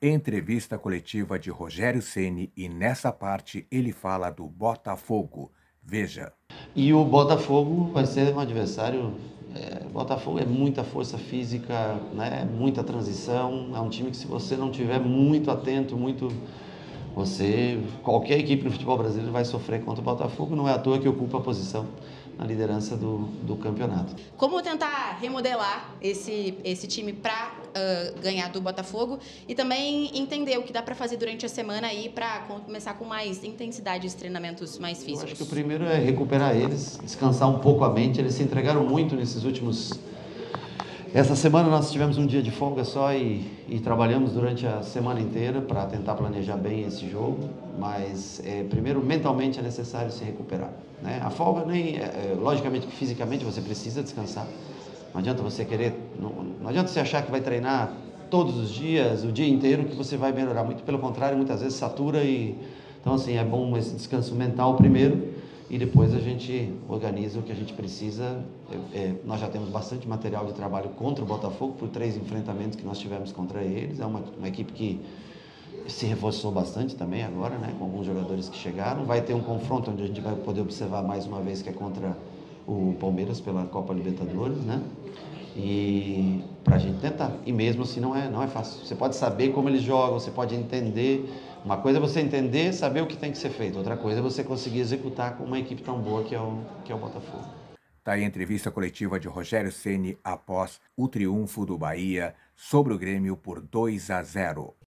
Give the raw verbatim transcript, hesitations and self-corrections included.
Entrevista coletiva de Rogério Ceni e nessa parte ele fala do Botafogo. Veja. E o Botafogo vai ser um adversário. É, Botafogo é muita força física, né? Muita transição. É um time que, se você não tiver muito atento, muito, você, qualquer equipe no futebol brasileiro vai sofrer contra o Botafogo. Não é à toa que ocupa a posição na liderança do, do campeonato. Como tentar remodelar esse, esse time para uh, ganhar do Botafogo e também entender o que dá para fazer durante a semana aí para começar com mais intensidade, os treinamentos mais físicos? Eu acho que o primeiro é recuperar eles, descansar um pouco a mente. Eles se entregaram muito nesses últimos... Essa semana nós tivemos um dia de folga só e, e trabalhamos durante a semana inteira para tentar planejar bem esse jogo, mas é, primeiro mentalmente é necessário se recuperar, né? A folga nem, é, logicamente que fisicamente você precisa descansar, não adianta você querer, não, não adianta você achar que vai treinar todos os dias, o dia inteiro, que você vai melhorar, muito pelo contrário, muitas vezes satura. E então assim, é bom esse descanso mental primeiro e depois a gente organiza o que a gente precisa. É, é, nós já temos bastante material de trabalho contra o Botafogo por três enfrentamentos que nós tivemos contra eles. É uma, uma equipe que se reforçou bastante também agora, né, com alguns jogadores que chegaram. Vai ter um confronto onde a gente vai poder observar mais uma vez, que é contra o Palmeiras pela Copa Libertadores, né? E para a gente tentar. E mesmo assim não é, não é fácil. Você pode saber como eles jogam, você pode entender. Uma coisa é você entender, saber o que tem que ser feito. Outra coisa é você conseguir executar com uma equipe tão boa que é o, que é o Botafogo. Tá aí a entrevista coletiva de Rogério Ceni após o triunfo do Bahia sobre o Grêmio por dois a zero.